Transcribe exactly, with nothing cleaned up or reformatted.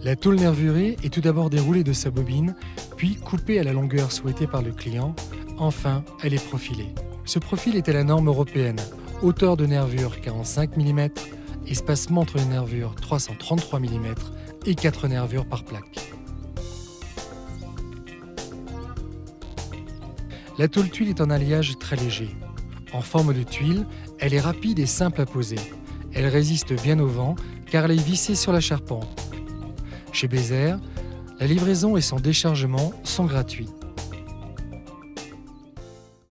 La tôle nervurée est tout d'abord déroulée de sa bobine, puis coupée à la longueur souhaitée par le client. Enfin, elle est profilée. Ce profil est à la norme européenne. Hauteur de nervure quarante-cinq millimètres, espacement entre les nervures trois cent trente-trois millimètres et quatre nervures par plaque. La tôle tuile est un alliage très léger. En forme de tuile, elle est rapide et simple à poser. Elle résiste bien au vent car elle est vissée sur la charpente. Chez Bézère, la livraison et son déchargement sont gratuits.